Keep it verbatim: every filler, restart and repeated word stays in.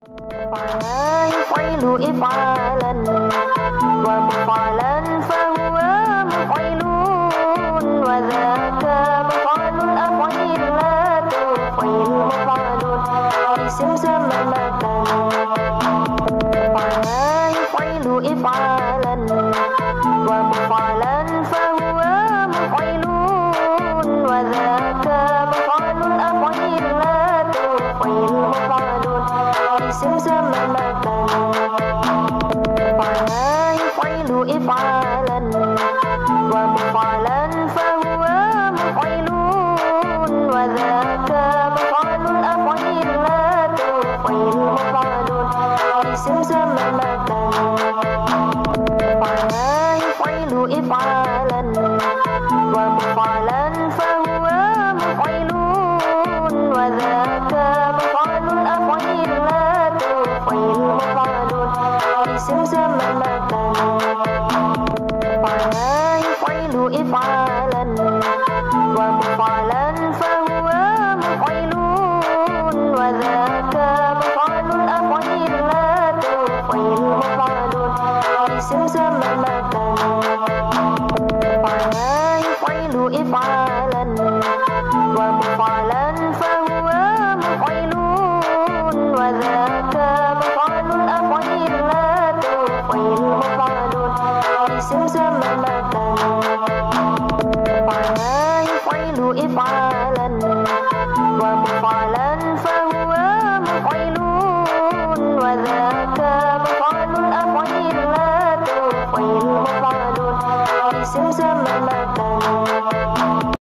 فعلا يفعل إفعالا ومفعلا فهو مفعلون وذاك مفعل الأفعيل لا تفعيل مفعلون اسم سمى مكان فعلا يفعل إفعالا ومفعلا فهو مفعلون وذاك مفعل الأفعيل لا تفعيل مفعلون اسم سمى مكان فعلا يفعل إفعالا ومفعلا فهو مفعلون وذاك مفعل الأفعيل لا تفعيل مفعلون اسم سمى مكان فعلا يفعل إفعالا ومفعلا فهو مفعلون وذاك مفعل الأفعيل لا تفعيل مفعلون اسم سمى مكان فعلا يفعل إفعالا ومفعلا فهو مفعلون وذاك مفعل الأفعيل لا تفعيل مفعلون اسم سمى مكان فعلا يفعل إفعالا ومفعلا فهو مفعلون وذاك مفعل الأفعيل لا تفعيل مفعلون اسم سمى مكان فعلا يفعل إفعالا ومفعلا فهو مفعلون وذاك مفعل الأفعيل لا تفعيل مفعلون اسم سمى مكان